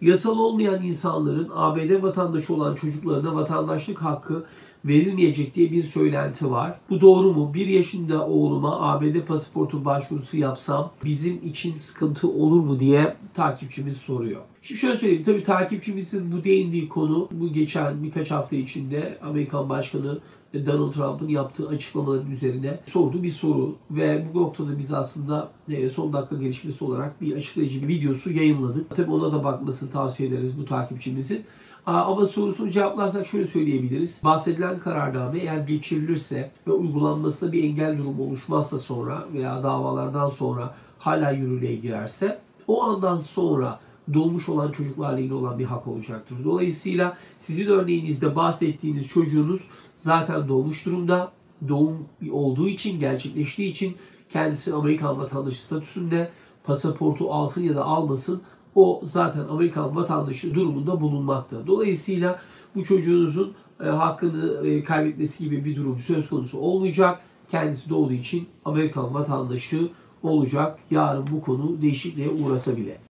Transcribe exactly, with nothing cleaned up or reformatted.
yasal olmayan insanların A B D vatandaşı olan çocuklarına vatandaşlık hakkı verilmeyecek diye bir söylenti var. Bu doğru mu? Bir yaşında oğluma A B D pasaportu başvurusu yapsam bizim için sıkıntı olur mu diye takipçimiz soruyor. Şimdi şöyle söyleyeyim. Tabii takipçimizin bu değindiği konu bu geçen birkaç hafta içinde Amerikan Başkanı Donald Trump'ın yaptığı açıklamaların üzerine sorduğu bir soru ve bu noktada biz aslında son dakika gelişmesi olarak bir açıklayıcı bir videosu yayınladık. Tabii ona da bakmasını tavsiye ederiz bu takipçimizin. Ama sorusunu cevaplarsak şöyle söyleyebiliriz. Bahsedilen kararname eğer geçirilirse ve uygulanmasında bir engel durumu oluşmazsa sonra veya davalardan sonra hala yürürlüğe girerse o andan sonra doğmuş olan çocuklarla ilgili olan bir hak olacaktır. Dolayısıyla sizin örneğinizde bahsettiğiniz çocuğunuz zaten doğmuş durumda. Doğum olduğu için, gerçekleştiği için kendisi Amerikan vatandaşı statüsünde, pasaportu alsın ya da almasın o zaten Amerikan vatandaşı durumunda bulunmakta. Dolayısıyla bu çocuğunuzun e, hakkını e, kaybetmesi gibi bir durum söz konusu olmayacak. Kendisi doğduğu için Amerikan vatandaşı olacak. Yarın bu konu değişikliğe uğrasa bile.